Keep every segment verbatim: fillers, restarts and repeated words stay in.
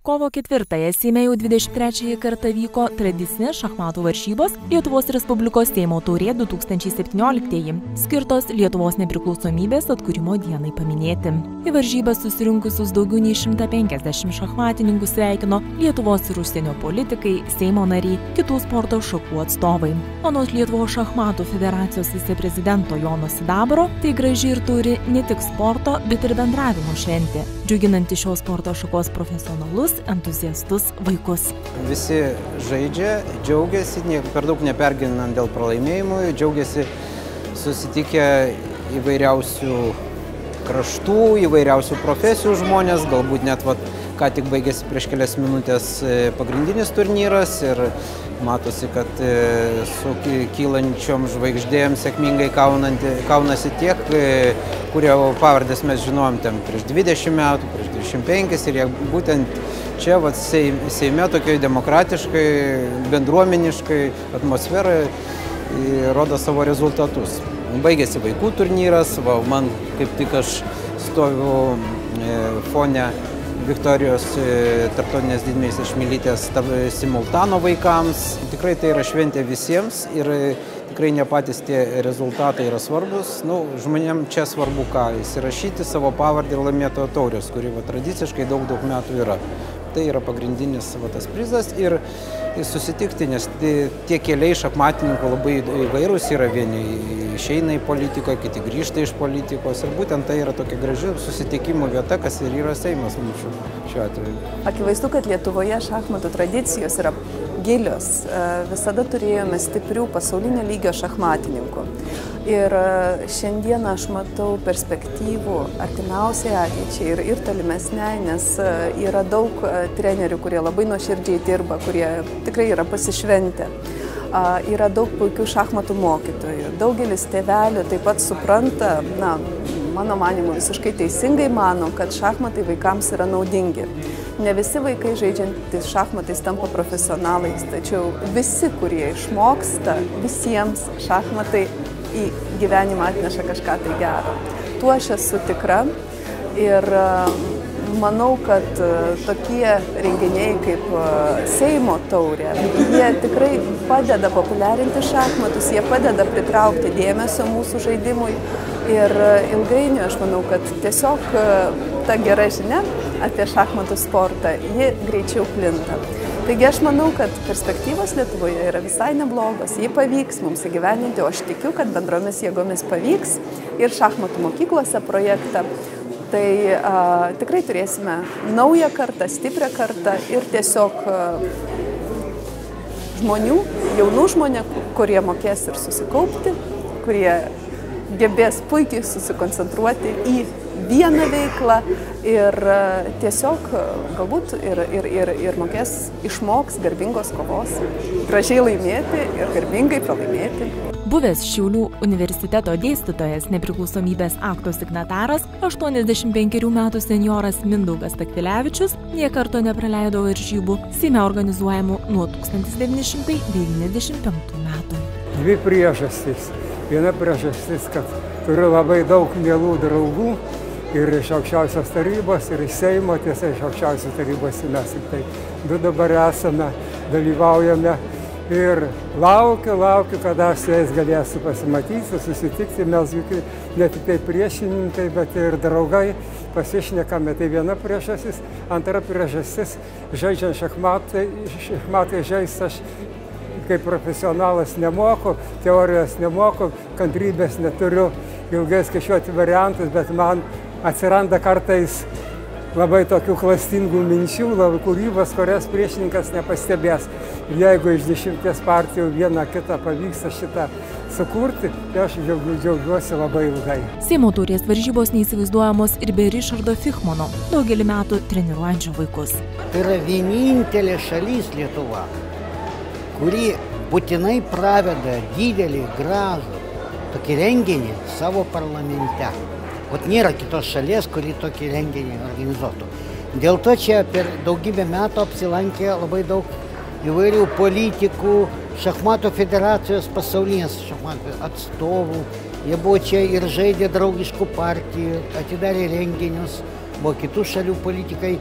Kovo ketvirtąją Seime jau dvidešimt trečiąjį kartą vyko tradicinės šachmatų varžybos Lietuvos Respublikos Seimo taurė du tūkstančiai septynioliktieji, skirtos Lietuvos nepriklausomybės atkūrimo dienai paminėti. Į varžybas susirinkusius daugiau nei šimtą penkiasdešimt šachmatininkų sveikino Lietuvos ir užsienio politikai, Seimo nariai, kitų sporto šakų atstovai. Anot Lietuvos šachmatų federacijos viceprezidento Jono Sidabro, tai graži ir turi ne tik sporto, bet ir bendravimo šventė, džiuginanti šios sporto šakos profesionalus, entuziastus vaikus. Visi žaidžia, džiaugiasi, per daug nepergyvenant dėl pralaimėjimų, džiaugiasi susitikę įvairiausių kraštų, įvairiausių profesijų žmonės, galbūt net vat, ką tik baigėsi prieš kelias minutės pagrindinis turnyras ir matosi, kad su kylančiom žvaigždėm sėkmingai kaunasi tiek, kurie pavardės mes žinojom ten prieš dvidešimt metų, prieš dvidešimt penkis ir jie būtent čia vat, Seime tokiai demokratiškai, bendruomeniškai atmosferai rodo savo rezultatus. Baigėsi vaikų turnyras, va, man kaip tik aš stoviu fone Viktorijos tarptautinės didmeistės Šmilytės simultano vaikams. Tikrai tai yra šventė visiems ir tikrai ne patys tie rezultatai yra svarbus. Nu, žmonėm čia svarbu ką, įsirašyti savo pavardę ir laimėtojo taurės, kuri va, tradiciškai daug daug metų yra. Tai yra pagrindinis va, tas prizas ir susitikti, nes tie keliai šachmatininkų labai įvairūs yra, vieni išeina į politiką, kiti grįžta iš politikos ir būtent tai yra tokia graži susitikimo vieta, kas ir yra Seimas mūsų šiuo atveju. Akivaizdu, kad Lietuvoje šachmatų tradicijos yra gilios. Visada turėjome stiprių pasaulinio lygio šachmatininkų. Ir šiandieną aš matau perspektyvų artimiausiai ateičiai ir, ir tolimesniai, nes yra daug trenerių, kurie labai nuoširdžiai dirba, kurie tikrai yra pasišventę. Yra daug puikių šachmatų mokytojų. Daugelis tėvelių taip pat supranta, na, mano manymu visiškai teisingai mano, kad šachmatai vaikams yra naudingi. Ne visi vaikai žaidžiantys šachmatais tampa profesionalais, tačiau visi, kurie išmoksta, visiems šachmatai į gyvenimą atneša kažką tai gero. Tuo aš esu tikra ir manau, kad tokie renginiai kaip Seimo taurė, jie tikrai padeda populiarinti šachmatus, jie padeda pritraukti dėmesio mūsų žaidimui ir ilgainiui aš manau, kad tiesiog ta gera žinia apie šachmatų sportą, ji greičiau plinta. Taigi aš manau, kad perspektyvos Lietuvoje yra visai neblogos, jį pavyks mums įgyvendinti, o aš tikiu, kad bendromis jėgomis pavyks ir šachmatų mokyklose projektą. Tai a, tikrai turėsime naują kartą, stiprią kartą ir tiesiog a, žmonių, jaunų žmonių, kurie mokės ir susikaupti, kurie gebės puikiai susikoncentruoti į vieną veiklą ir tiesiog galbūt ir, ir, ir, ir mokės, išmoks garbingos kovos, gražiai laimėti ir garbingai pralaimėti. Buvęs Šiaulių universiteto dėstytojas, nepriklausomybės akto signataras, aštuoniasdešimt penkerių metų senjoras Mindaugas Takvilevičius nė karto nepraleido varžybų Seime organizuojamų nuo tūkstantis devyni šimtai devyniasdešimt penktų metų. Dvi priežastys. Viena priežastis, kad turiu labai daug mielų draugų ir iš aukščiausios tarybos, ir iš Seimo, tiesa, iš aukščiausios tarybos mes tik tai du dabar esame, dalyvaujame. Ir laukiu, laukiu, kada aš su jais galėsiu pasimatyti, susitikti, mes juk ne tik tai priešininkai, bet ir draugai pasišnekame. Tai viena priežastis, antra priežastis, žaidžiant šachmatai, šachmatai žaisti aš kaip profesionalas nemoku, teorijos nemoku, kantrybės neturiu ilgai skaičiuoti variantus, bet man atsiranda kartais labai tokių klastingų minčių, labai kūrybos, kurias priešininkas nepastebės. Ir jeigu iš dešimties partijų vieną kitą pavyksta šitą sukurti, tai aš džiaugiuosi labai ilgai. Seimo taurės varžybos neįsivaizduojamos ir be Ričardo Fichmano, daugelį metų treniruojančio vaikus. Tai yra vienintelė šalis Lietuva, kuri būtinai praveda didelį, gražų tokį renginį savo parlamente. Ot nėra kitos šalies, kuri tokį renginį organizuotų. Dėl to čia per daugybę metų apsilankė labai daug įvairių politikų, šachmatų federacijos pasaulinės šachmatų atstovų. Jie buvo čia ir žaidė draugiškų partijų, atidarė renginius, buvo kitų šalių politikai.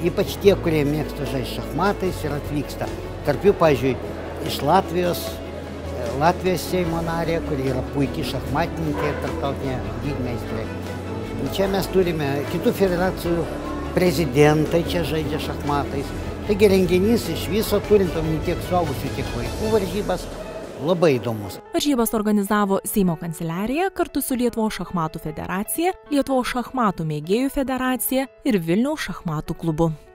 ypač tie, kurie mėgsta žaisti šachmatais ir atvyksta. Tarp jų, pavyzdžiui, iš Latvijos, Latvijos Seimo narė, kuri yra puikiai šachmatininkė ir tarptautinė lygmeistrė. Čia mes turime kitų federacijų prezidentai, čia žaidžia šachmatais. Taigi renginys iš viso, turint omeny tiek suaugusių, tiek vaikų varžybas, labai įdomus. Varžybas organizavo Seimo kanceliarija kartu su Lietuvos šachmatų federacija, Lietuvos šachmatų mėgėjų federacija ir Vilniaus šachmatų klubu.